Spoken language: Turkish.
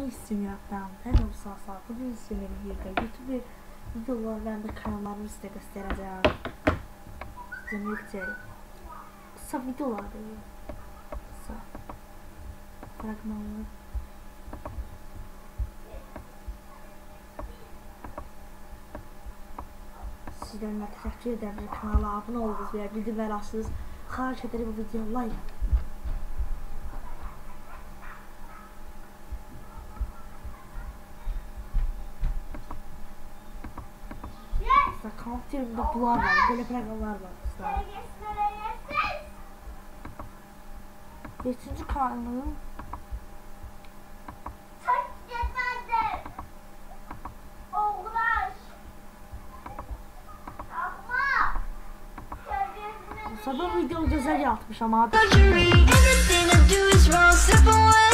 istəyirəm. Hər olsa bugün sizə bir YouTube videolarında kanallarımı sizə göstərəcəm. Sizə kısa videolar kısa fragmanlar. Sizlerine teşekkür ederim. Kanala abone oldunuz veya bildirim verirsiniz. Xahiş ederim bu videoya like. Kanal filminde bular var, böyle programlar var. 5. kanalım. Sabah video güzel yapmış ama abi.